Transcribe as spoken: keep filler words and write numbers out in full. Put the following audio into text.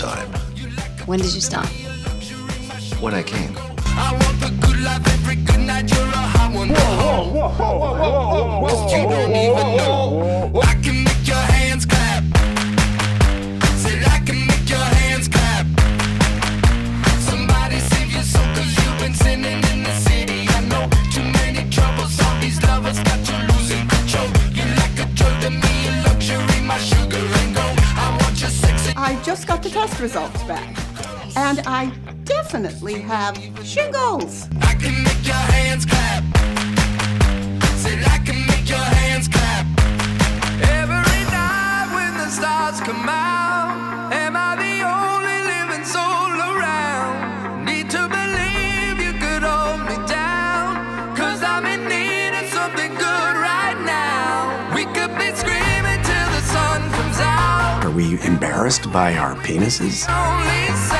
time. When did you stop? When I came. I want the good life every good night. You're a hot one. Whoa, whoa, whoa, whoa, whoa, whoa, You don't even know. I can make your hands clap. Said I can make your hands clap. Somebody save your soul, cause you've been sinning in the city. I know too many troubles. All these lovers got you losing control. You like a drug to me, a luxury, my sugar and gold. I want your sexy. I just got the test results back, and I definitely have shingles. I can make your hands clap. Said I can make your hands clap. Every night when the stars come out, am I the only living soul around? Need to believe you could hold me down, cause I'm in need of something good right now. We could be screaming till the sun comes out. Are we embarrassed by our penises? Only